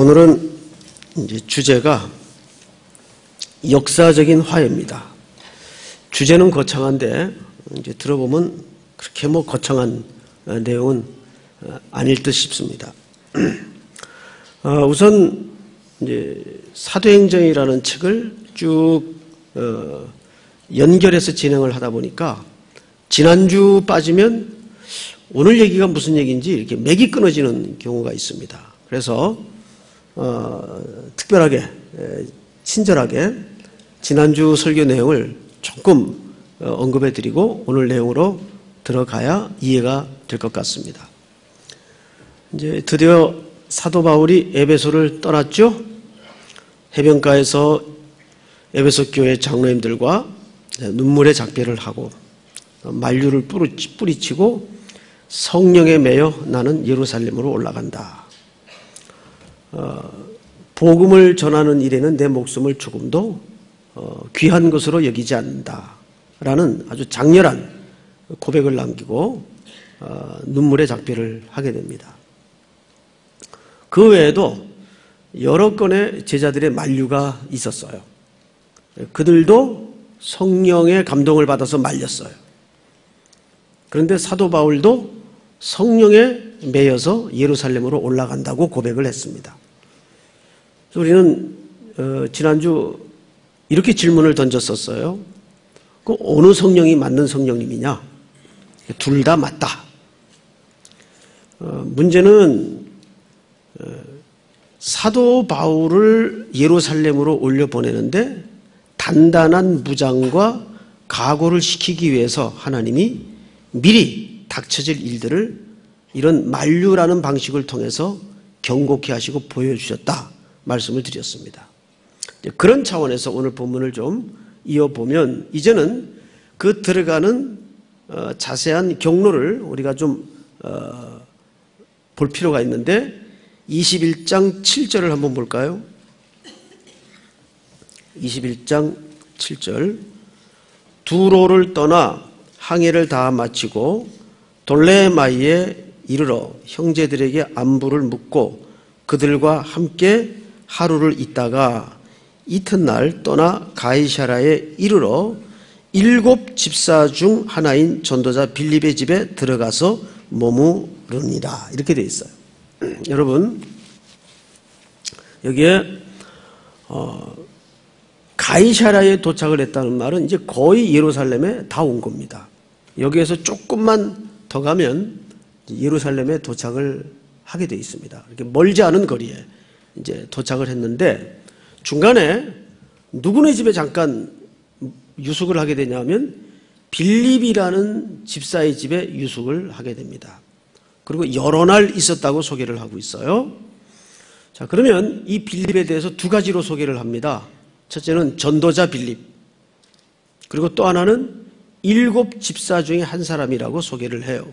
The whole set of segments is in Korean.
오늘은 이제 주제가 역사적인 화해입니다. 주제는 거창한데 이제 들어보면 그렇게 거창한 내용은 아닐 듯 싶습니다. 우선 이제 사도행전이라는 책을 쭉 연결해서 진행을 하다 보니까 지난주 빠지면 오늘 얘기가 무슨 얘기인지 이렇게 맥이 끊어지는 경우가 있습니다. 그래서 특별하게 친절하게 지난주 설교 내용을 조금 언급해 드리고 오늘 내용으로 들어가야 이해가 될 것 같습니다. 이제 드디어 사도 바울이 에베소를 떠났죠. 해변가에서 에베소 교회 장로님들과 눈물의 작별을 하고 만류를 뿌리치고 성령에 매여 나는 예루살렘으로 올라간다. 복음을 전하는 일에는 내 목숨을 조금도 귀한 것으로 여기지 않는다 라는 아주 장렬한 고백을 남기고 눈물의 작별을 하게 됩니다. 그 외에도 여러 건의 제자들의 만류가 있었어요. 그들도 성령의 감동을 받아서 말렸어요. 그런데 사도 바울도 성령에 매여서 예루살렘으로 올라간다고 고백을 했습니다. 우리는 지난주 이렇게 질문을 던졌었어요. 그 어느 성령이 맞는 성령님이냐? 둘 다 맞다. 문제는 사도 바울을 예루살렘으로 올려보내는데 단단한 무장과 각오를 시키기 위해서 하나님이 미리 닥쳐질 일들을 이런 만류라는 방식을 통해서 경고케 하시고 보여주셨다 말씀을 드렸습니다. 그런 차원에서 오늘 본문을 좀 이어보면 이제는 그 들어가는 자세한 경로를 우리가 좀 볼 필요가 있는데 21장 7절을 한번 볼까요? 21장 7절 두로를 떠나 항해를 다 마치고 돌레마이에 이르러 형제들에게 안부를 묻고 그들과 함께 하루를 있다가 이튿날 떠나 가이사랴에 이르러 7 집사 중 하나인 전도자 빌립의 집에 들어가서 머무르니라 이렇게 되어 있어요. 여러분 여기에 가이사랴에 도착을 했다는 말은 이제 거의 예루살렘에 다 온 겁니다. 여기에서 조금만 더 가면 예루살렘에 도착을 하게 되어 있습니다. 이렇게 멀지 않은 거리에 이제 도착을 했는데 중간에 누구네 집에 잠깐 유숙을 하게 되냐면 빌립이라는 집사의 집에 유숙을 하게 됩니다. 그리고 여러 날 있었다고 소개를 하고 있어요. 자, 그러면 이 빌립에 대해서 두 가지로 소개를 합니다. 첫째는 전도자 빌립, 그리고 또 하나는 7 집사 중에 한 사람이라고 소개를 해요.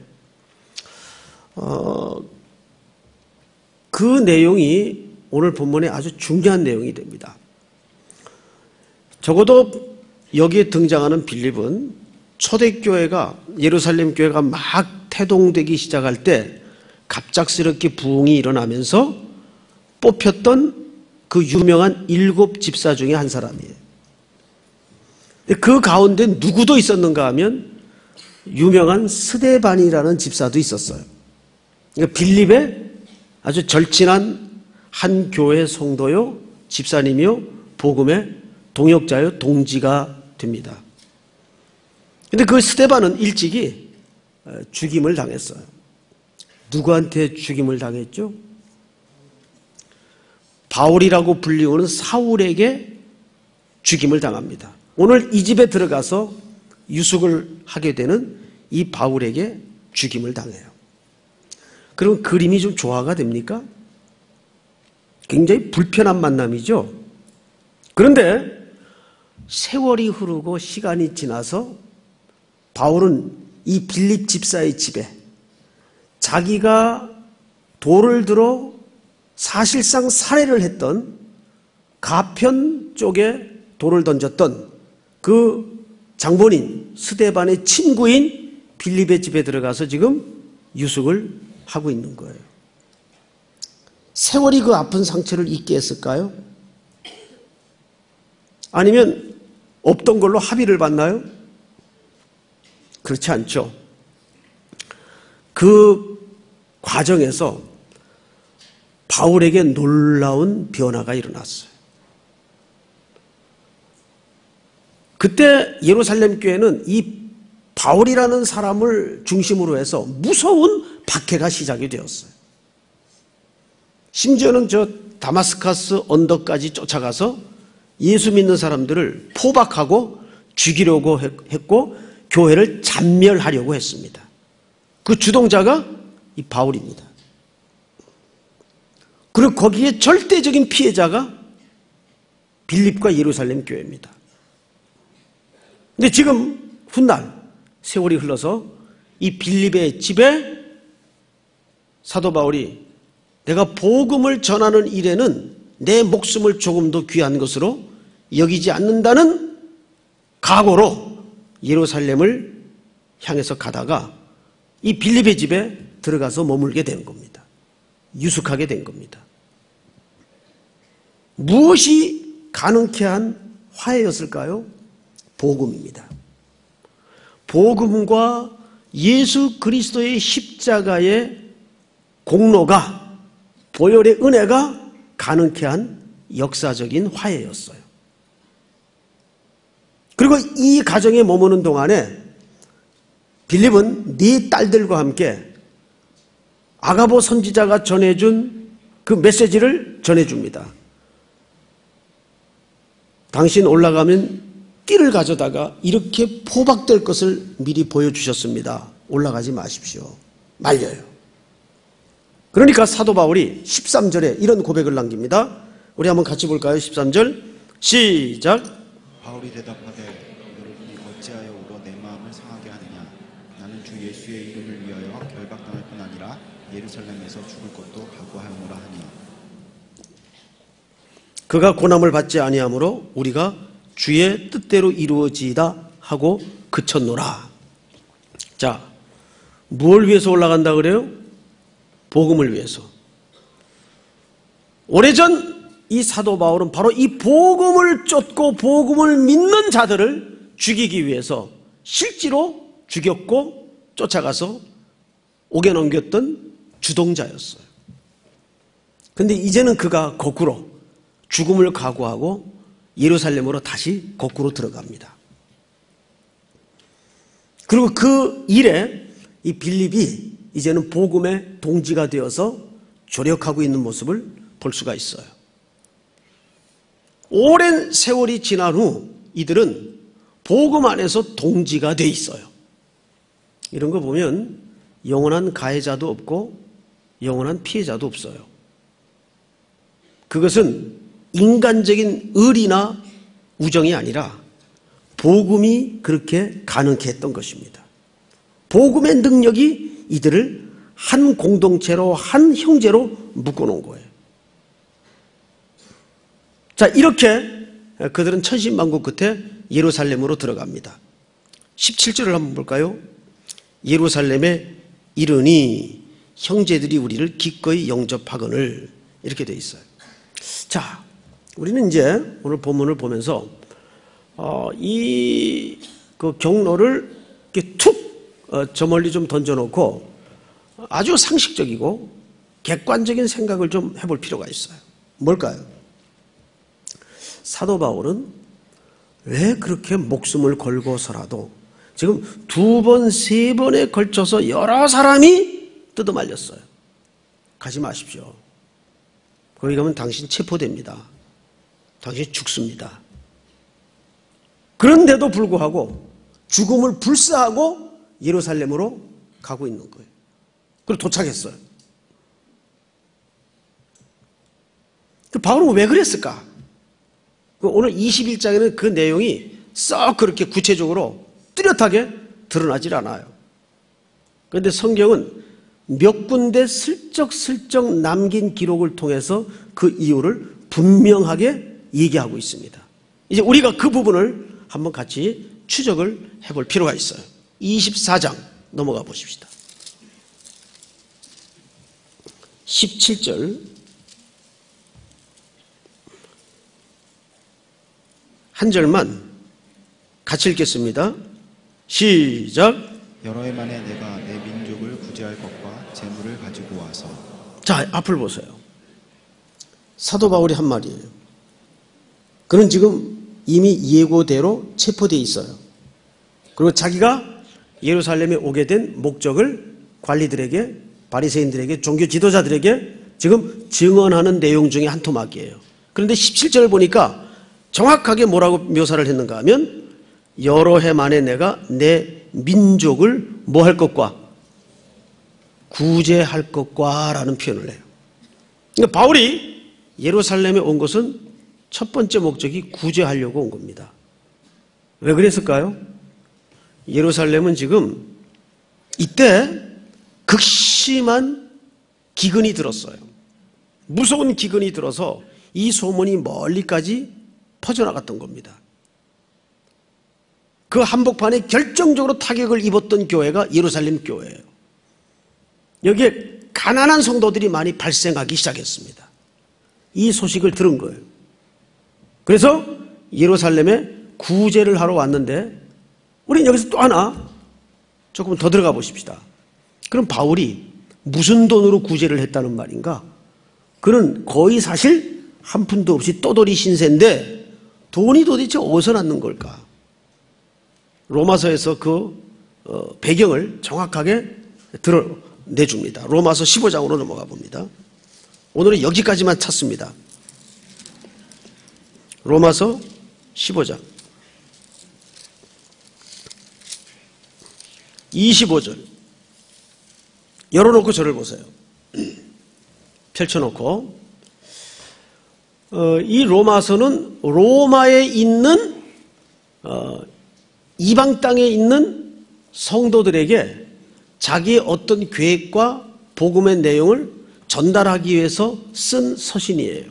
그 내용이 오늘 본문에 아주 중요한 내용이 됩니다. 적어도 여기에 등장하는 빌립은 초대교회가 예루살렘 교회가 막 태동되기 시작할 때 갑작스럽게 부흥이 일어나면서 뽑혔던 그 유명한 7 집사 중에 한 사람이에요. 그 가운데 누구도 있었는가 하면 유명한 스데반이라는 집사도 있었어요. 그러니까 빌립의 아주 절친한 한 교회 성도요, 집사님이요, 복음의 동역자요, 동지가 됩니다. 그런데 그 스데반은 일찍이 죽임을 당했어요. 누구한테 죽임을 당했죠? 바울이라고 불리우는 사울에게 죽임을 당합니다. 오늘 이 집에 들어가서 유숙을 하게 되는 이 바울에게 죽임을 당해요. 그럼 그림이 좀 조화가 됩니까? 굉장히 불편한 만남이죠. 그런데 세월이 흐르고 시간이 지나서 바울은 이 빌립 집사의 집에 자기가 돌을 들어 사실상 살해를 했던 가편 쪽에 돌을 던졌던 그 장본인 스데반의 친구인 빌립의 집에 들어가서 지금 유숙을 하고 있는 거예요. 세월이 그 아픈 상처를 잊게 했을까요? 아니면 없던 걸로 합의를 봤나요? 그렇지 않죠. 그 과정에서 바울에게 놀라운 변화가 일어났어요. 그때 예루살렘 교회는 이 바울이라는 사람을 중심으로 해서 무서운 박해가 시작이 되었어요. 심지어는 저 다마스커스 언덕까지 쫓아가서 예수 믿는 사람들을 포박하고 죽이려고 했고 교회를 잔멸하려고 했습니다. 그 주동자가 이 바울입니다. 그리고 거기에 절대적인 피해자가 빌립과 예루살렘 교회입니다. 근데 지금 훗날 세월이 흘러서 이 빌립의 집에 사도 바울이 내가 복음을 전하는 일에는 내 목숨을 조금 더 귀한 것으로 여기지 않는다는 각오로 예루살렘을 향해서 가다가 이 빌립의 집에 들어가서 머물게 된 겁니다. 유숙하게 된 겁니다. 무엇이 가능케 한 화해였을까요? 복음입니다. 복음과 예수 그리스도의 십자가의 공로가, 보혈의 은혜가 가능케 한 역사적인 화해였어요. 그리고 이 가정에 머무는 동안에 빌립은 네 딸들과 함께 아가보 선지자가 전해준 그 메시지를 전해줍니다. 당신 올라가면 띠를 가져다가 이렇게 포박될 것을 미리 보여주셨습니다. 올라가지 마십시오. 말려요. 그러니까 사도 바울이 13절에 이런 고백을 남깁니다. 우리 한번 같이 볼까요? 13절 시작. 바울이 대답하되 너를 어찌하여 울어 내 마음을 상하게 하느냐. 나는 주 예수의 이름을 위하여 결박당할 뿐 아니라 예루살렘에서 죽을 것도 각오하노라 하니. 그가 고난을 받지 아니하므로 우리가 주의 뜻대로 이루어지이다 하고 그쳤노라. 자, 무엇을 위해서 올라간다 그래요? 복음을 위해서. 오래전 이 사도 바울은 바로 이 복음을 쫓고 복음을 믿는 자들을 죽이기 위해서 실제로 죽였고 쫓아가서 옥에 넘겼던 주동자였어요. 그런데 이제는 그가 거꾸로 죽음을 각오하고 예루살렘으로 다시 거꾸로 들어갑니다. 그리고 그 일에 이 빌립이 이제는 복음의 동지가 되어서 조력하고 있는 모습을 볼 수가 있어요. 오랜 세월이 지난 후 이들은 복음 안에서 동지가 돼 있어요. 이런 거 보면 영원한 가해자도 없고 영원한 피해자도 없어요. 그것은 인간적인 의리나 우정이 아니라 복음이 그렇게 가능케 했던 것입니다. 복음의 능력이 이들을 한 공동체로, 한 형제로 묶어놓은 거예요. 자, 이렇게 그들은 천신만고 끝에 예루살렘으로 들어갑니다. 17절을 한번 볼까요? 예루살렘에 이르니 형제들이 우리를 기꺼이 영접하거늘, 이렇게 돼 있어요. 자, 우리는 이제 오늘 본문을 보면서 이 그 경로를 이렇게 툭 저 멀리 좀 던져놓고 아주 상식적이고 객관적인 생각을 좀 해볼 필요가 있어요. 뭘까요? 사도 바울은 왜 그렇게 목숨을 걸고서라도 지금 2번, 3번에 걸쳐서 여러 사람이 뜯어말렸어요. 가지 마십시오. 거기 가면 당신 체포됩니다. 당신 죽습니다. 그런데도 불구하고 죽음을 불사하고 예루살렘으로 가고 있는 거예요. 그리고 도착했어요. 바울은 왜 그랬을까? 오늘 21장에는 그 내용이 썩 그렇게 구체적으로 뚜렷하게 드러나질 않아요. 그런데 성경은 몇 군데 슬쩍슬쩍 남긴 기록을 통해서 그 이유를 분명하게 얘기하고 있습니다. 이제 우리가 그 부분을 한번 같이 추적을 해볼 필요가 있어요. 24장 넘어가 보십시다. 17절 한 절만 같이 읽겠습니다. 시작. 여러 해 만에 내가 내 민족을 구제할 것과 재물을 가지고 와서. 자, 앞을 보세요. 사도 바울이 한 말이에요. 그는 지금 이미 예고대로 체포되어 있어요. 그리고 자기가 예루살렘에 오게 된 목적을 관리들에게, 바리새인들에게, 종교 지도자들에게 지금 증언하는 내용 중에 한 토막이에요. 그런데 17절을 보니까 정확하게 뭐라고 묘사를 했는가 하면 여러 해 만에 내가 내 민족을 뭐 할 것과 구제할 것과 라는 표현을 해요. 그러니까 바울이 예루살렘에 온 것은 첫 번째 목적이 구제하려고 온 겁니다. 왜 그랬을까요? 예루살렘은 지금 이때 극심한 기근이 들었어요. 무서운 기근이 들어서 이 소문이 멀리까지 퍼져나갔던 겁니다. 그 한복판에 결정적으로 타격을 입었던 교회가 예루살렘 교회예요. 여기에 가난한 성도들이 많이 발생하기 시작했습니다. 이 소식을 들은 거예요. 그래서 예루살렘에 구제를 하러 왔는데 우리는 여기서 또 하나 조금 더 들어가 보십시다. 그럼 바울이 무슨 돈으로 구제를 했다는 말인가? 그는 거의 사실 한 푼도 없이 떠돌이 신세인데 돈이 도대체 어디서 났는 걸까? 로마서에서 그 배경을 정확하게 드러내줍니다. 로마서 15장으로 넘어가 봅니다. 오늘은 여기까지만 찾습니다. 로마서 15장 25절 열어놓고 저를 보세요. 펼쳐놓고 이 로마서는 로마에 있는 이방 땅에 있는 성도들에게 자기의 어떤 계획과 복음의 내용을 전달하기 위해서 쓴 서신이에요.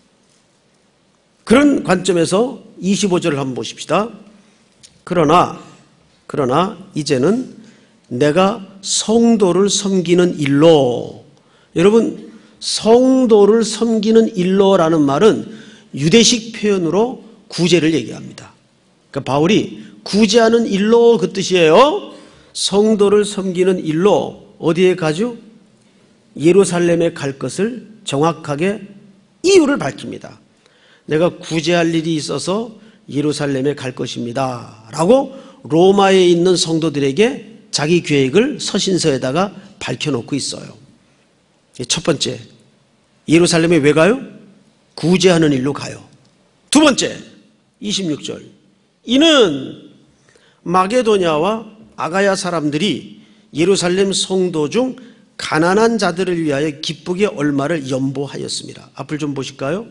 그런 관점에서 25절을 한번 보십시다. 그러나 이제는 내가 성도를 섬기는 일로, 여러분 성도를 섬기는 일로라는 말은 유대식 표현으로 구제를 얘기합니다. 그러니까 바울이 구제하는 일로 그 뜻이에요. 성도를 섬기는 일로 어디에 가죠? 예루살렘에 갈 것을 정확하게 이유를 밝힙니다. 내가 구제할 일이 있어서 예루살렘에 갈 것입니다 라고 로마에 있는 성도들에게 자기 계획을 서신서에다가 밝혀놓고 있어요. 첫 번째, 예루살렘에 왜 가요? 구제하는 일로 가요. 두 번째, 26절, 이는 마게도냐와 아가야 사람들이 예루살렘 성도 중 가난한 자들을 위하여 기쁘게 얼마를 연보하였습니다. 앞을 좀 보실까요?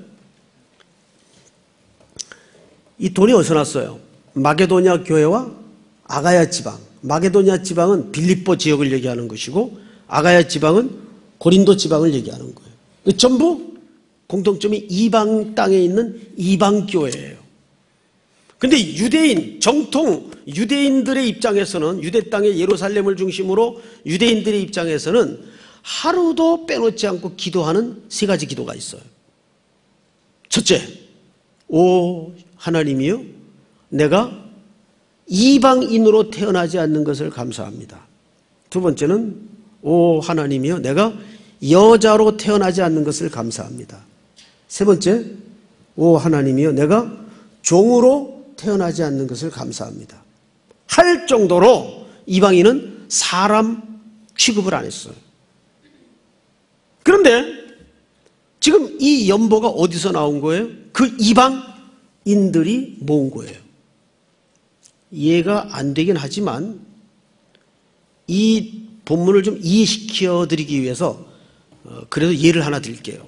이 돈이 어디서 났어요? 마게도냐 교회와 아가야 지방. 마게도냐 지방은 빌립보 지역을 얘기하는 것이고 아가야 지방은 고린도 지방을 얘기하는 거예요. 전부 공통점이 이방 땅에 있는 이방 교회예요. 근데 유대인, 정통 유대인들의 입장에서는, 유대 땅의 예루살렘을 중심으로 유대인들의 입장에서는 하루도 빼놓지 않고 기도하는 세 가지 기도가 있어요. 첫째, 오 하나님이여, 내가 이방인으로 태어나지 않는 것을 감사합니다. 두 번째는 오 하나님이여, 내가 여자로 태어나지 않는 것을 감사합니다. 세 번째, 오 하나님이여, 내가 종으로 태어나지 않는 것을 감사합니다. 할 정도로 이방인은 사람 취급을 안 했어요. 그런데 지금 이 연보가 어디서 나온 거예요? 그 이방인들이 모은 거예요. 이해가 안 되긴 하지만 이 본문을 좀 이해시켜 드리기 위해서 그래도 예를 하나 드릴게요.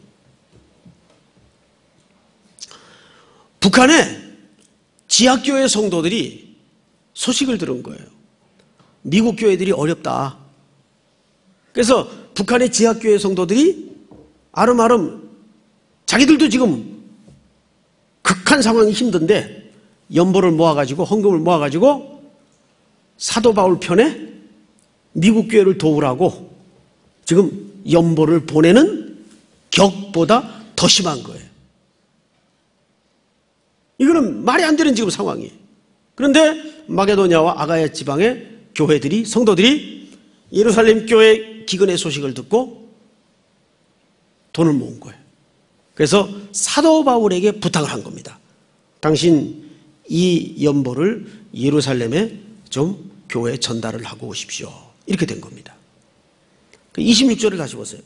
북한에 지하교회 성도들이 소식을 들은 거예요. 미국 교회들이 어렵다. 그래서 북한의 지하교회 성도들이 아름아름 자기들도 지금 극한 상황이 힘든데 연보를 모아가지고 헌금을 모아가지고 사도 바울 편에 미국 교회를 도우라고 지금 연보를 보내는 격보다 더 심한 거예요. 이거는 말이 안 되는 지금 상황이에요. 그런데 마게도냐와 아가야 지방의 교회들이, 성도들이 예루살렘 교회 기근의 소식을 듣고 돈을 모은 거예요. 그래서 사도 바울에게 부탁을 한 겁니다. 당신 이 연보를 예루살렘에 좀 교회에 전달을 하고 오십시오. 이렇게 된 겁니다. 26절을 다시 보세요.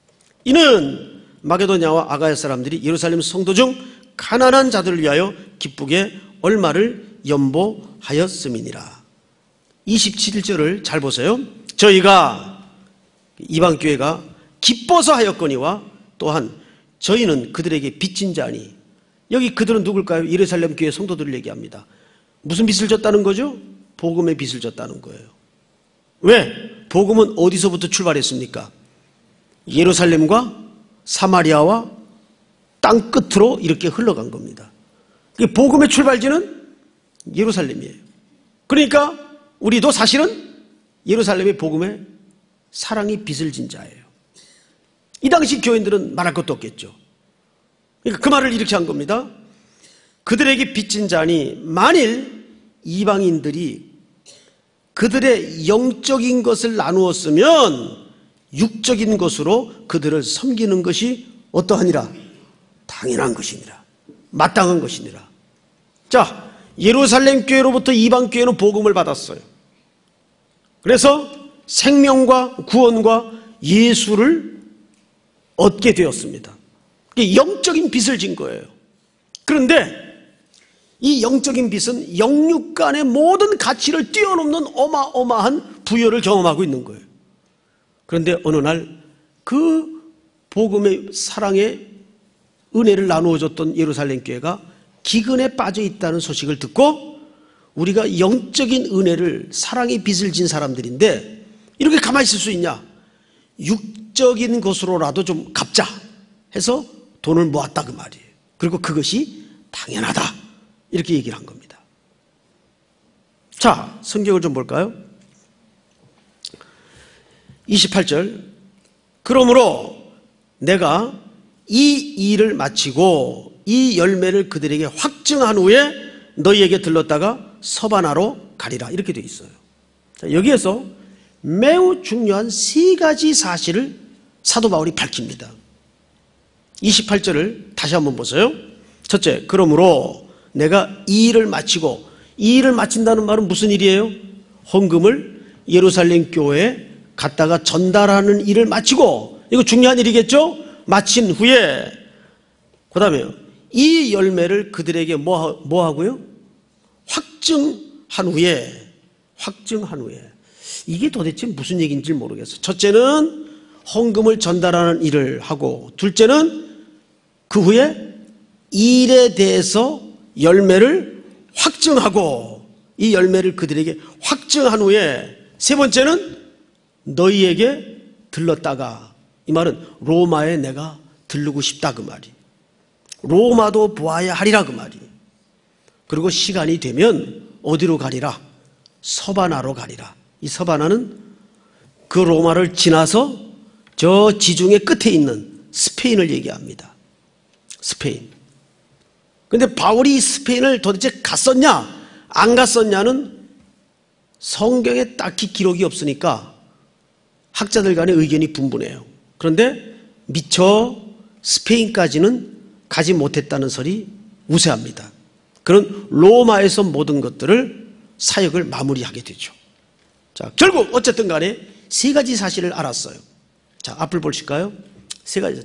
이는 마게도냐와 아가야 사람들이 예루살렘 성도 중 가난한 자들을 위하여 기쁘게 얼마를 연보하였음이니라. 27절을 잘 보세요. 저희가 이방교회가 기뻐서 하였거니와 또한 저희는 그들에게 빚진 자니. 여기 그들은 누굴까요? 예루살렘 교회 성도들을 얘기합니다. 무슨 빚을 졌다는 거죠? 복음의 빚을 졌다는 거예요. 왜? 복음은 어디서부터 출발했습니까? 예루살렘과 사마리아와 땅 끝으로 이렇게 흘러간 겁니다. 복음의 출발지는 예루살렘이에요. 그러니까 우리도 사실은 예루살렘의 복음에 사랑이 빚을 진 자예요. 이 당시 교인들은 말할 것도 없겠죠. 그러니까 그 말을 이렇게 한 겁니다. 그들에게 빚진 자니 만일 이방인들이 그들의 영적인 것을 나누었으면 육적인 것으로 그들을 섬기는 것이 어떠하니라? 당연한 것이니라. 마땅한 것이니라. 자, 예루살렘 교회로부터 이방 교회는 복음을 받았어요. 그래서 생명과 구원과 예수를 얻게 되었습니다. 영적인 빚을 진 거예요. 그런데 이 영적인 빚은 영육 간의 모든 가치를 뛰어넘는 어마어마한 부여를 경험하고 있는 거예요. 그런데 어느 날 그 복음의 사랑의 은혜를 나누어줬던 예루살렘 교회가 기근에 빠져 있다는 소식을 듣고 우리가 영적인 은혜를 사랑의 빚을 진 사람들인데 이렇게 가만히 있을 수 있냐? 육적인 것으로라도 좀 갚자 해서 돈을 모았다 그 말이에요. 그리고 그것이 당연하다 이렇게 얘기를 한 겁니다. 자, 성경을 좀 볼까요? 28절. 그러므로 내가 이 일을 마치고 이 열매를 그들에게 확증한 후에 너희에게 들렀다가 서바나로 가리라 이렇게 되어 있어요. 자, 여기에서 매우 중요한 세 가지 사실을 사도 바울이 밝힙니다. 28절을 다시 한번 보세요. 첫째, 그러므로 내가 이 일을 마치고, 이 일을 마친다는 말은 무슨 일이에요? 헌금을 예루살렘 교회에 갖다가 전달하는 일을 마치고, 이거 중요한 일이겠죠? 마친 후에 그 다음에 이 열매를 그들에게 뭐 하고요? 확증한 후에 이게 도대체 무슨 얘기인지 모르겠어요. 첫째는 헌금을 전달하는 일을 하고, 둘째는 그 후에 일에 대해서 열매를 확증하고 이 열매를 그들에게 확증한 후에 세 번째는 너희에게 들렀다가, 이 말은 로마에 내가 들르고 싶다 그 말이, 로마도 보아야 하리라 그 말이. 그리고 시간이 되면 어디로 가리라? 서바나로 가리라. 이 서바나는 그 로마를 지나서 저 지중해 끝에 있는 스페인을 얘기합니다. 스페인. 근데 바울이 스페인을 도대체 갔었냐 안 갔었냐는 성경에 딱히 기록이 없으니까 학자들 간의 의견이 분분해요. 그런데 미처 스페인까지는 가지 못했다는 설이 우세합니다. 그는 로마에서 모든 것들을 사역을 마무리하게 되죠. 자, 결국 어쨌든 간에 세 가지 사실을 알았어요. 자, 앞을 보실까요? 세 가지.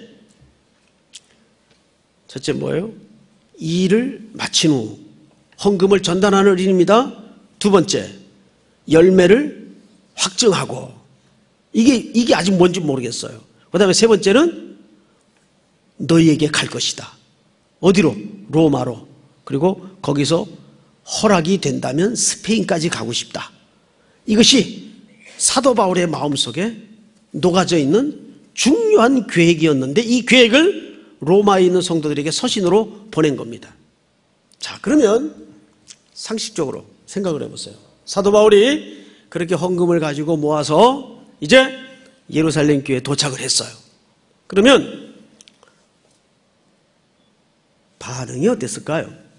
첫째 뭐예요? 이 일을 마친 후 헌금을 전달하는 일입니다. 두 번째, 열매를 확증하고, 이게 아직 뭔지 모르겠어요. 그 다음에 세 번째는 너희에게 갈 것이다. 어디로? 로마로. 그리고 거기서 허락이 된다면 스페인까지 가고 싶다. 이것이 사도 바울의 마음속에 녹아져 있는 중요한 계획이었는데 이 계획을 로마에 있는 성도들에게 서신으로 보낸 겁니다. 자, 그러면 상식적으로 생각을 해보세요. 사도 바울이 그렇게 헌금을 가지고 모아서 이제 예루살렘 교회에 도착을 했어요. 그러면 반응이 어땠을까요?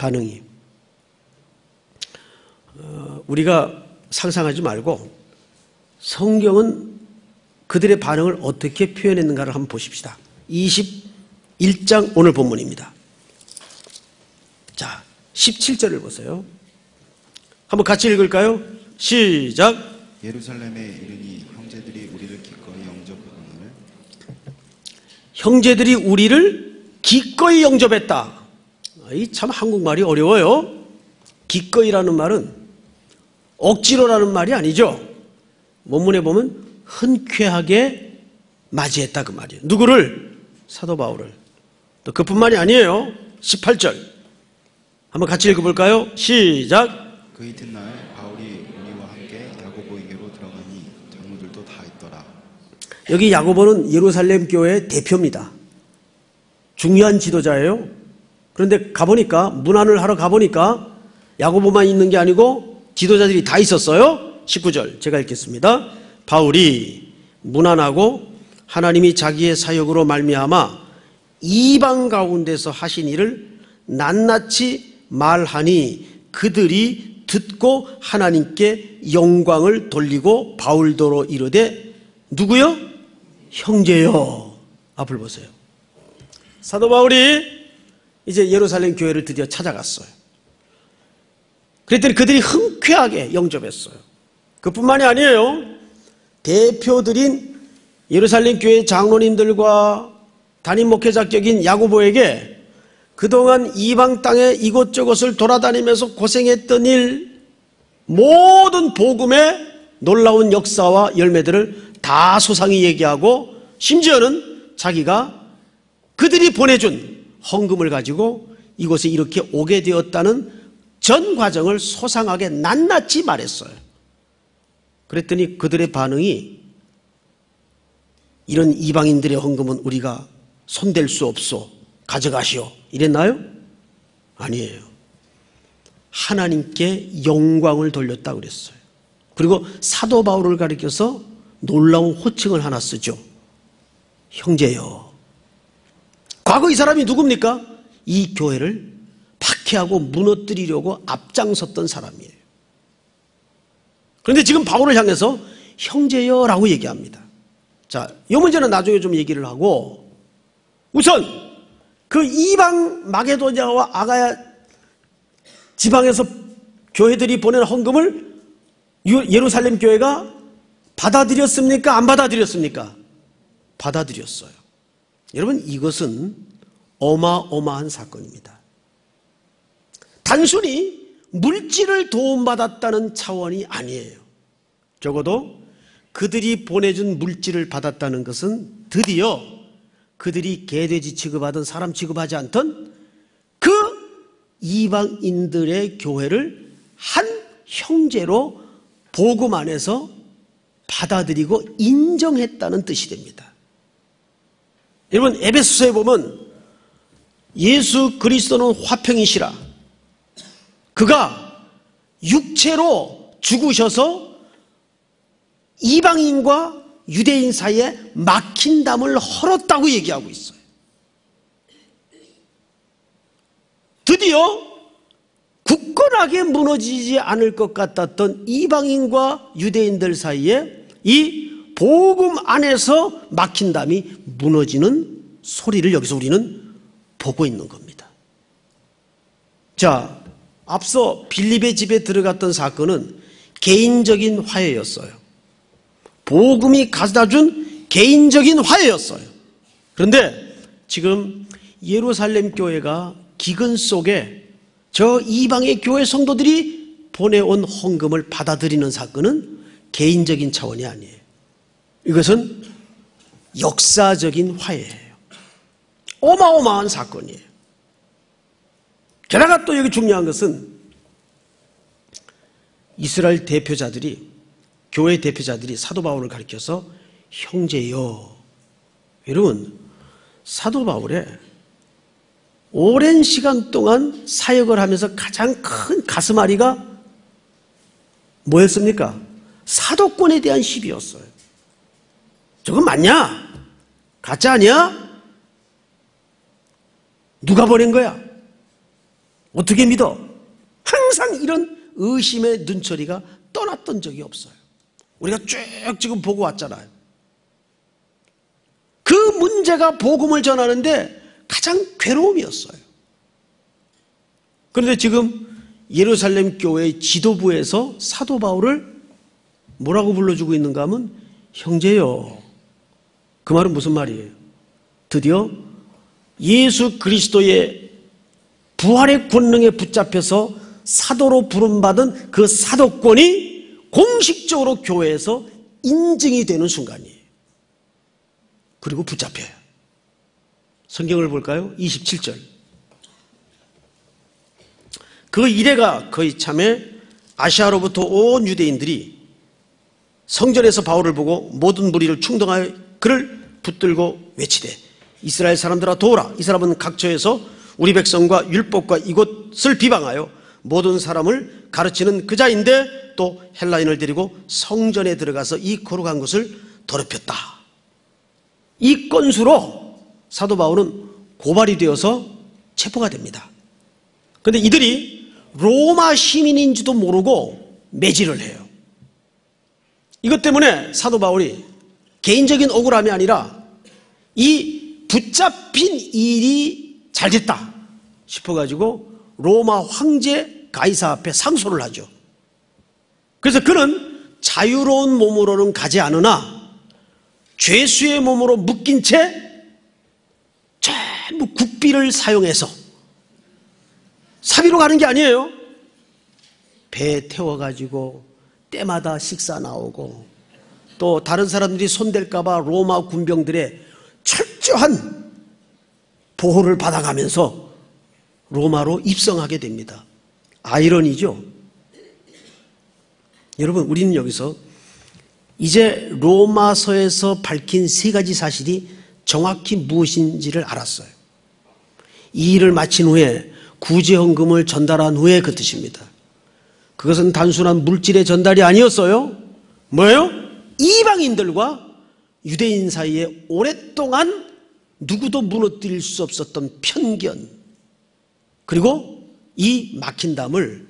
반응이. 우리가 상상하지 말고 성경은 그들의 반응을 어떻게 표현했는가를 한번 보십시다. 21장 오늘 본문입니다. 자, 17절을 보세요. 한번 같이 읽을까요? 시작. 예루살렘에 이르니 형제들이 우리를 기꺼이 영접하거늘. 형제들이 우리를 기꺼이 영접했다. 이 참 한국말이 어려워요. 기꺼이라는 말은 억지로라는 말이 아니죠. 원문에 보면 흔쾌하게 맞이했다 그 말이에요. 누구를? 사도 바울을. 또 그뿐만이 아니에요. 18절 한번 같이 읽어볼까요? 시작. 그 이튿날 바울이 우리와 함께 야고보에게로 들어가니 장로들도 다 있더라. 여기 야고보는 예루살렘 교회의 대표입니다. 중요한 지도자예요. 그런데 가보니까, 문안을 하러 가보니까 야고보만 있는 게 아니고 지도자들이 다 있었어요. 19절 제가 읽겠습니다. 바울이 문안하고 하나님이 자기의 사역으로 말미암아 이방 가운데서 하신 일을 낱낱이 말하니 그들이 듣고 하나님께 영광을 돌리고 바울더러 이르되 누구요? 형제요. 앞을 보세요. 사도 바울이 이제 예루살렘 교회를 드디어 찾아갔어요. 그랬더니 그들이 흔쾌하게 영접했어요. 그뿐만이 아니에요. 대표들인 예루살렘 교회 장로님들과 담임 목회자격인 야고보에게 그동안 이방 땅에 이곳저곳을 돌아다니면서 고생했던 일, 모든 복음의 놀라운 역사와 열매들을 다 소상히 얘기하고 심지어는 자기가 그들이 보내준 헌금을 가지고 이곳에 이렇게 오게 되었다는 전 과정을 소상하게 낱낱이 말했어요. 그랬더니 그들의 반응이 이런 이방인들의 헌금은 우리가 손댈 수 없소. 가져가시오. 이랬나요? 아니에요. 하나님께 영광을 돌렸다 그랬어요. 그리고 사도 바울을 가리켜서 놀라운 호칭을 하나 쓰죠. 형제여. 과거 이 사람이 누굽니까? 이 교회를 박해하고 무너뜨리려고 앞장섰던 사람이에요. 그런데 지금 바울을 향해서 형제여라고 얘기합니다. 자, 이 문제는 나중에 좀 얘기를 하고 우선 그 이방 마게도냐와 아가야 지방에서 교회들이 보낸 헌금을 예루살렘 교회가 받아들였습니까? 안 받아들였습니까? 받아들였어요. 여러분, 이것은 어마어마한 사건입니다. 단순히 물질을 도움받았다는 차원이 아니에요. 적어도 그들이 보내준 물질을 받았다는 것은 드디어 그들이 개돼지 취급하던 사람 취급하지 않던 그 이방인들의 교회를 한 형제로 복음 안에서 받아들이고 인정했다는 뜻이 됩니다. 여러분, 에베소서에 보면 예수 그리스도는 화평이시라. 그가 육체로 죽으셔서 이방인과 유대인 사이에 막힌 담을 헐었다고 얘기하고 있어요. 드디어 굳건하게 무너지지 않을 것 같았던 이방인과 유대인들 사이에 이 복음 안에서 막힌 담이 무너지는 소리를 여기서 우리는 보고 있는 겁니다. 자, 앞서 빌립의 집에 들어갔던 사건은 개인적인 화해였어요. 복음이 가져다준 개인적인 화해였어요. 그런데 지금 예루살렘 교회가 기근 속에 저 이방의 교회 성도들이 보내온 헌금을 받아들이는 사건은 개인적인 차원이 아니에요. 이것은 역사적인 화해예요. 어마어마한 사건이에요. 게다가 또 여기 중요한 것은 이스라엘 대표자들이, 교회 대표자들이 사도 바울을 가리켜서 형제여. 여러분, 사도 바울의 오랜 시간 동안 사역을 하면서 가장 큰 가슴앓이가 뭐였습니까? 사도권에 대한 시비였어요. 저건 맞냐? 가짜 아니야? 누가 보낸 거야? 어떻게 믿어? 항상 이런 의심의 눈초리가 떠났던 적이 없어요. 우리가 쭉 지금 보고 왔잖아요. 그 문제가 복음을 전하는데 가장 괴로움이었어요. 그런데 지금 예루살렘 교회의 지도부에서 사도 바울을 뭐라고 불러주고 있는가 하면 형제요. 그 말은 무슨 말이에요? 드디어 예수 그리스도의 부활의 권능에 붙잡혀서 사도로 부름받은 그 사도권이 공식적으로 교회에서 인증이 되는 순간이에요. 그리고 붙잡혀요. 성경을 볼까요? 27절. 그 이래가 거의 참에 아시아로부터 온 유대인들이 성전에서 바울을 보고 모든 무리를 충동하여 그를 붙들고 외치되 이스라엘 사람들아 도우라. 이 사람은 각처에서 우리 백성과 율법과 이곳을 비방하여 모든 사람을 가르치는 그 자인데 또 헬라인을 데리고 성전에 들어가서 이 거룩한 곳을 더럽혔다. 이 건수로 사도 바울은 고발이 되어서 체포가 됩니다. 그런데 이들이 로마 시민인지도 모르고 매질을 해요. 이것 때문에 사도 바울이 개인적인 억울함이 아니라 이 붙잡힌 일이 잘됐다 싶어가지고 로마 황제 가이사 앞에 상소를 하죠. 그래서 그는 자유로운 몸으로는 가지 않으나 죄수의 몸으로 묶인 채 전부 국비를 사용해서 사비로 가는 게 아니에요. 배에 태워가지고 때마다 식사 나오고 또 다른 사람들이 손댈까봐 로마 군병들의 철저한 보호를 받아가면서 로마로 입성하게 됩니다. 아이러니죠. 여러분, 우리는 여기서 이제 로마서에서 밝힌 세 가지 사실이 정확히 무엇인지를 알았어요. 이 일을 마친 후에 구제헌금을 전달한 후에 그 뜻입니다. 그것은 단순한 물질의 전달이 아니었어요. 뭐예요? 이방인들과 유대인 사이에 오랫동안 누구도 무너뜨릴 수 없었던 편견, 그리고 이 막힌 담을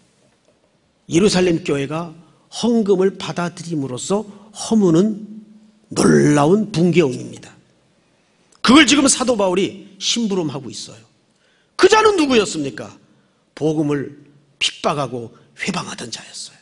예루살렘 교회가 헌금을 받아들임으로써 허무는 놀라운 붕괴운입니다. 그걸 지금 사도 바울이 심부름하고 있어요. 그 자는 누구였습니까? 복음을 핍박하고 회방하던 자였어요.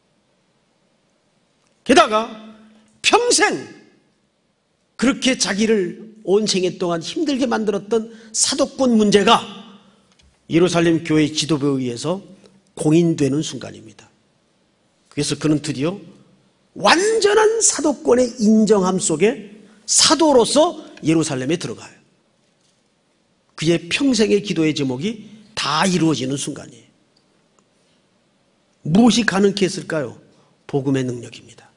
게다가 평생 그렇게 자기를 온 생애 동안 힘들게 만들었던 사도권 문제가 예루살렘 교회 지도부에 의해서 공인되는 순간입니다. 그래서 그는 드디어 완전한 사도권의 인정함 속에 사도로서 예루살렘에 들어가요. 그의 평생의 기도의 제목이 다 이루어지는 순간이에요. 무엇이 가능케 했을까요? 복음의 능력입니다.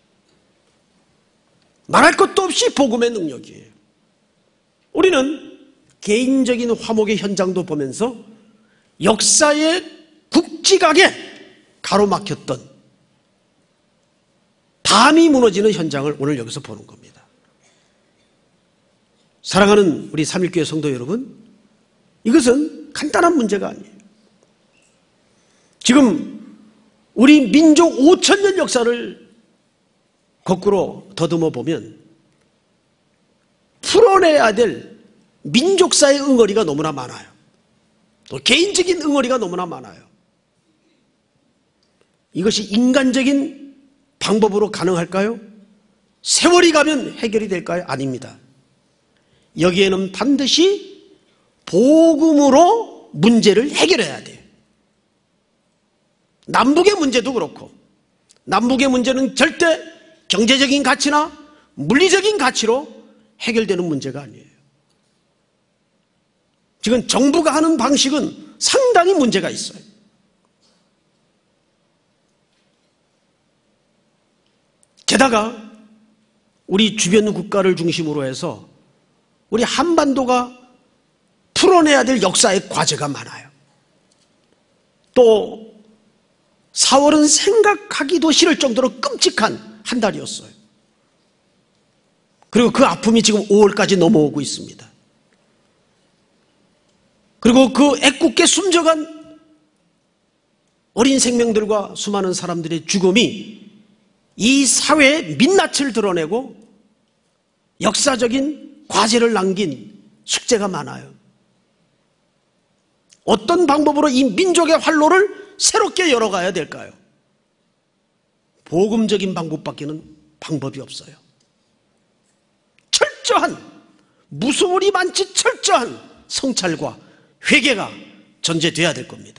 말할 것도 없이 복음의 능력이에요. 우리는 개인적인 화목의 현장도 보면서 역사의 굵직하게 가로막혔던 담이 무너지는 현장을 오늘 여기서 보는 겁니다. 사랑하는 우리 삼일교회 성도 여러분, 이것은 간단한 문제가 아니에요. 지금 우리 민족 5,000년 역사를 거꾸로 더듬어 보면 풀어내야 될 민족사의 응어리가 너무나 많아요. 또 개인적인 응어리가 너무나 많아요. 이것이 인간적인 방법으로 가능할까요? 세월이 가면 해결이 될까요? 아닙니다. 여기에는 반드시 복음으로 문제를 해결해야 돼요. 남북의 문제도 그렇고, 남북의 문제는 절대 경제적인 가치나 물리적인 가치로 해결되는 문제가 아니에요. 지금 정부가 하는 방식은 상당히 문제가 있어요. 게다가 우리 주변 국가를 중심으로 해서 우리 한반도가 풀어내야 될 역사의 과제가 많아요. 또 4월은 생각하기도 싫을 정도로 끔찍한 한 달이었어요. 그리고 그 아픔이 지금 5월까지 넘어오고 있습니다. 그리고 그 애꿎게 숨져간 어린 생명들과 수많은 사람들의 죽음이 이 사회의 민낯을 드러내고 역사적인 과제를 남긴 숙제가 많아요. 어떤 방법으로 이 민족의 활로를 새롭게 열어가야 될까요? 복음적인 방법밖에는 방법이 없어요. 철저한, 무수물이 많지 철저한 성찰과 회개가 전제돼야 될 겁니다.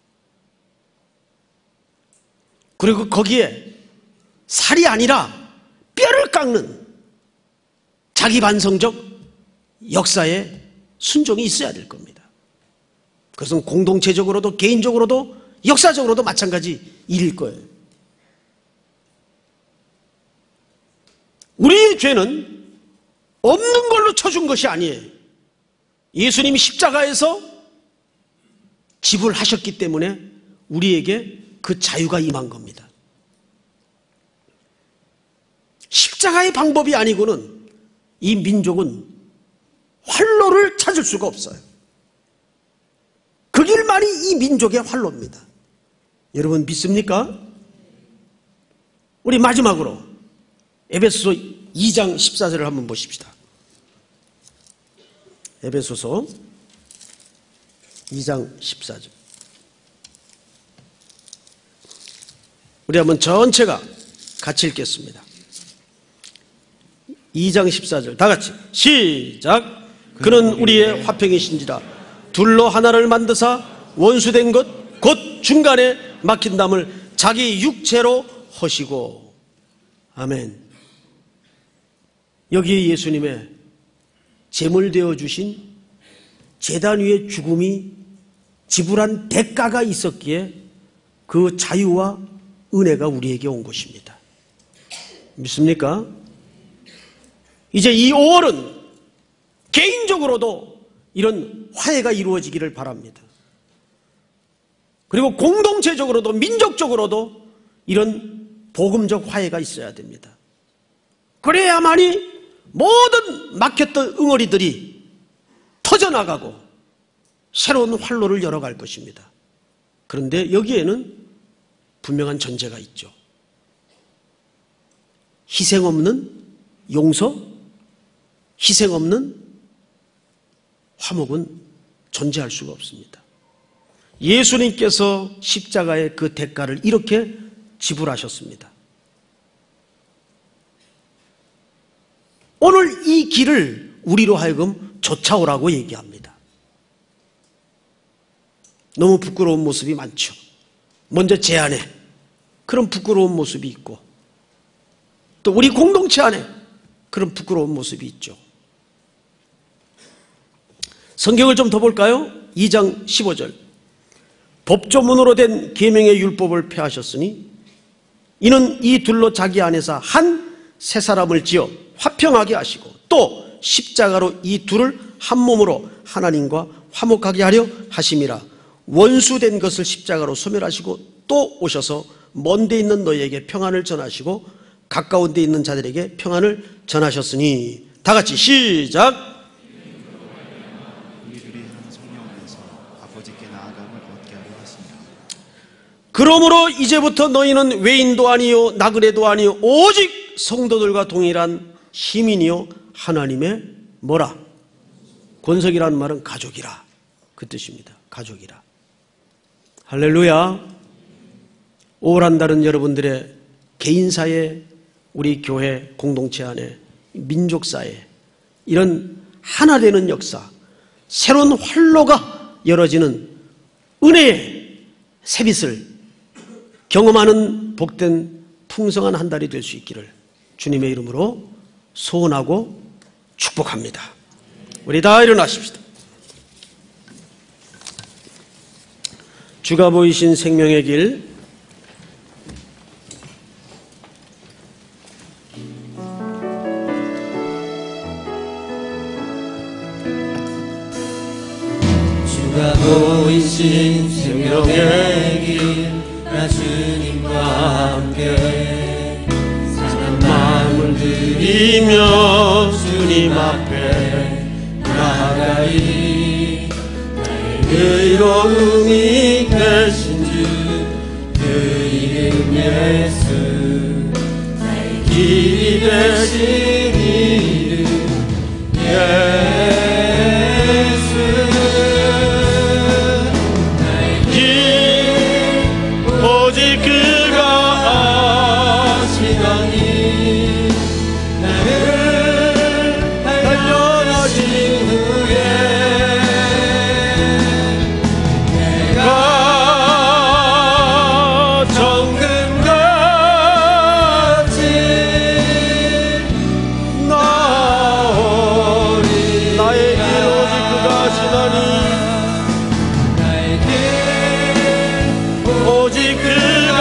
그리고 거기에 살이 아니라 뼈를 깎는 자기 반성적 역사의 순종이 있어야 될 겁니다. 그것은 공동체적으로도 개인적으로도 역사적으로도 마찬가지 일일 거예요. 우리의 죄는 없는 걸로 쳐준 것이 아니에요. 예수님이 십자가에서 지불하셨기 때문에 우리에게 그 자유가 임한 겁니다. 십자가의 방법이 아니고는 이 민족은 활로를 찾을 수가 없어요. 그 길만이 이 민족의 활로입니다. 여러분 믿습니까? 우리 마지막으로 에베소서 2장 14절을 한번 보십시다. 에베소서 2장 14절. 우리 한번 전체가 같이 읽겠습니다. 2장 14절 다 같이 시작. 그는 우리의 화평이신지라 둘로 하나를 만드사 원수된 것 곧 중간에 막힌 담을 자기 육체로 허시고. 아멘. 여기에 예수님의 제물되어 주신 제단 위에 죽음이 지불한 대가가 있었기에 그 자유와 은혜가 우리에게 온 것입니다. 믿습니까? 이제 이 5월은 개인적으로도 이런 화해가 이루어지기를 바랍니다. 그리고 공동체적으로도 민족적으로도 이런 복음적 화해가 있어야 됩니다. 그래야만이 모든 막혔던 응어리들이 터져나가고 새로운 활로를 열어갈 것입니다. 그런데 여기에는 분명한 전제가 있죠. 희생 없는 용서, 희생 없는 화목은 존재할 수가 없습니다. 예수님께서 십자가의 그 대가를 이렇게 지불하셨습니다. 오늘 이 길을 우리로 하여금 쫓아오라고 얘기합니다. 너무 부끄러운 모습이 많죠. 먼저 제 안에 그런 부끄러운 모습이 있고 또 우리 공동체 안에 그런 부끄러운 모습이 있죠. 성경을 좀 더 볼까요? 2장 15절. 법조문으로 된 계명의 율법을 폐하셨으니 이는 이 둘로 자기 안에서 한 새 사람을 지어 화평하게 하시고 또 십자가로 이 둘을 한 몸으로 하나님과 화목하게 하려 하심이라. 원수된 것을 십자가로 소멸하시고 또 오셔서 먼 데 있는 너희에게 평안을 전하시고 가까운 데 있는 자들에게 평안을 전하셨으니. 다 같이 시작. 그러므로 이제부터 너희는 외인도 아니요 나그네도 아니요 오직 성도들과 동일한 시민이요 하나님의 뭐라? 권속이라는 말은 가족이라 그 뜻입니다. 가족이라. 할렐루야. 5월 한 달은 여러분들의 개인사회, 우리 교회 공동체 안에 민족사회 이런 하나 되는 역사, 새로운 활로가 열어지는 은혜의 새빛을 경험하는 복된 풍성한 한 달이 될 수 있기를 주님의 이름으로 소원하고 축복합니다. 우리 다 일어나십시다. 주가 보이신 생명의 길, 주가 보이신 생명의 길, 나 주님과 함께 사랑 마음을 드리며 주님 앞에 나아가리. 나의 의로움이 되신 주 그 이름 예수 나의 길이 되신 이름 예수 나의 길 오직 그가 아시더니 나를 단련하신 후에 내가 정금같이 나오리 나의 길 오직 그가 아시더니 나의 길 오직 그가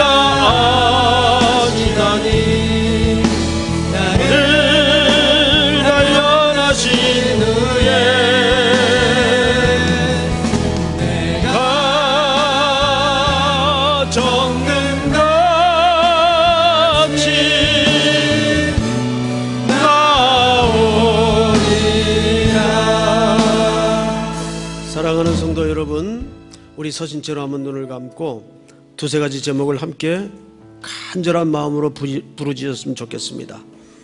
아시더니 나를 단련하신 후에 내가 정금같이 나오리라. 사랑하는 성도 여러분, 우리 서신처럼 한번 눈을 감고 두세 가지 제목을 함께 간절한 마음으로 부르짖었으면 좋겠습니다.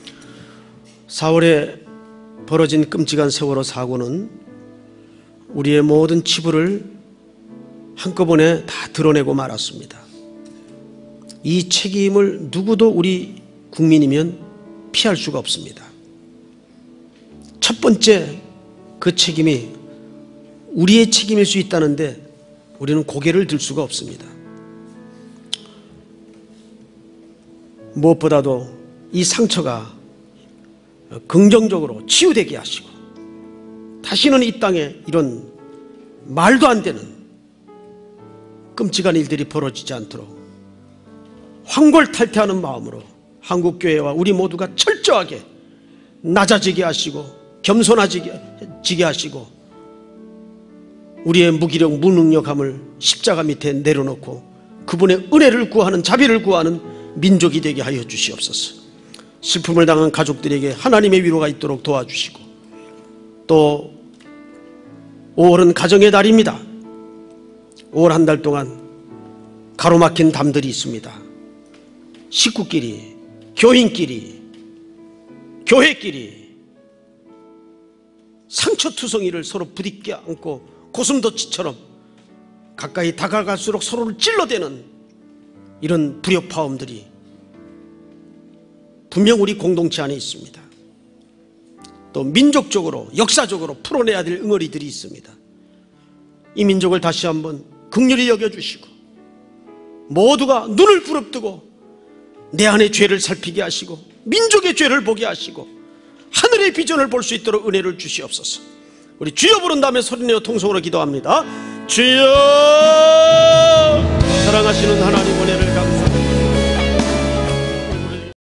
4월에 벌어진 끔찍한 세월호 사고는 우리의 모든 치부를 한꺼번에 다 드러내고 말았습니다. 이 책임을 누구도 우리 국민이면 피할 수가 없습니다. 첫 번째, 그 책임이 우리의 책임일 수 있다는데 우리는 고개를 들 수가 없습니다. 무엇보다도 이 상처가 긍정적으로 치유되게 하시고 다시는 이 땅에 이런 말도 안 되는 끔찍한 일들이 벌어지지 않도록 황골탈퇴하는 마음으로 한국교회와 우리 모두가 철저하게 낮아지게 하시고 겸손해지게 하시고 우리의 무기력 무능력함을 십자가 밑에 내려놓고 그분의 은혜를 구하는 자비를 구하는 민족이 되게 하여 주시옵소서. 슬픔을 당한 가족들에게 하나님의 위로가 있도록 도와주시고 또 5월은 가정의 달입니다. 5월 한 달 동안 가로막힌 담들이 있습니다. 식구끼리, 교인끼리, 교회끼리 상처투성이를 서로 부딪게 안고 고슴도치처럼 가까이 다가갈수록 서로를 찔러대는 이런 불협화음들이 분명 우리 공동체 안에 있습니다. 또 민족적으로 역사적으로 풀어내야 될 응어리들이 있습니다. 이 민족을 다시 한번 긍휼히 여겨주시고 모두가 눈을 부릅뜨고 내 안의 죄를 살피게 하시고 민족의 죄를 보게 하시고 하늘의 비전을 볼 수 있도록 은혜를 주시옵소서. 우리 주여 부른 다음에 소리내어 통성으로 기도합니다. 주여, 사랑하시는 하나님 은혜를